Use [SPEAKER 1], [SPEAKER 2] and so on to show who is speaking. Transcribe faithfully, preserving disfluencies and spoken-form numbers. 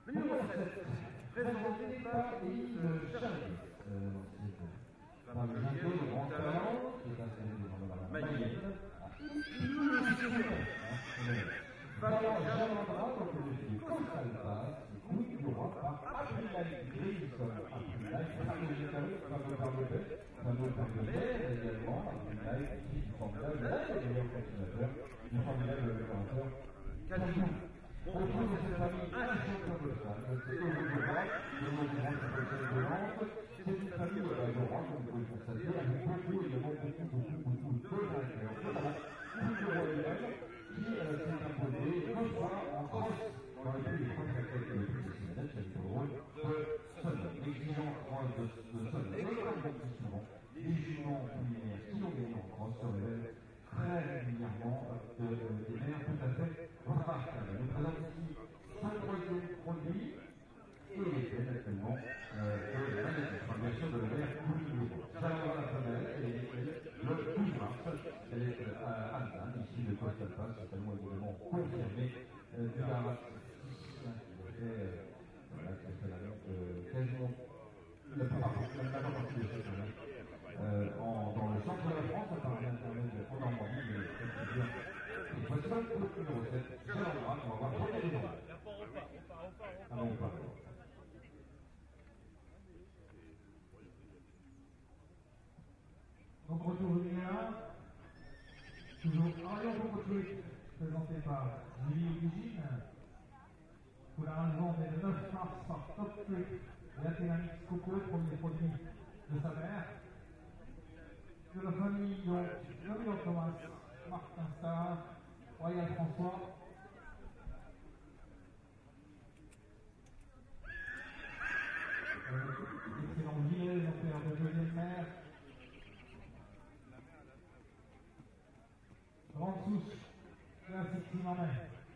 [SPEAKER 1] Numéro sept, présenté par Yves Charlet.
[SPEAKER 2] Femme bientôt de grand talent, qui est installé devant la Mayenne.
[SPEAKER 1] Numéro six,
[SPEAKER 2] Valent Jalendra, donc le film Consalva, qui couille du roi par Abdelali Grayson. Abdelali, fameux Parlement, fameux Parlementaire également, Abdelali, qui est formidable, le meilleur continuateur, du formidable commentateur, Kajou. On trouve dans cette famille un champion de femme, c'est Euro Roi, le mot du grand champion de Nantes. C'est une famille adorante, comme vous pouvez le constater, avec beaucoup, évidemment, beaucoup, beaucoup, beaucoup de vainqueurs, notamment Louis de Royal, qui s'est imposé deux fois en France dans les pays de contre-attaque les plus exceptionnels, c'est le rôle de Sonnet. L'exigeant rôle de Sonnet, mais comme on dit souvent, les juments culinaires qui ont gagné en France se révèlent très régulièrement des mères tout à fait remarquables. Je présente ici son troisième produit et les faits actuellement de la magnétisme, bien sûr de la mère Louis. Jalendra la femelle, elle est le douze mars, elle est à Anne, ici de Costa, certainement évidemment confirmée du Gara qui fait voilà, qui fait la note quasiment la première partie de cette année. Euh, en, dans le centre de la France, à part l'intermède en Normandie, mais je peux dire, il faut ça pour le numéro sept, Jalendra, on va voir premier des noms. Ah non, on part.
[SPEAKER 3] Donc retour numéro un, toujours Arion pour truc, présenté par Julie Eugine, pour la raison des neuf mars par Top Trick, la Théramix Coco, premier produit de sa mère. De la famille donc Gabriel Thomas, Martin Starr, Royal François. Euh, excellent gilet, donc père de deuxième mère. Grande souche, classique en main.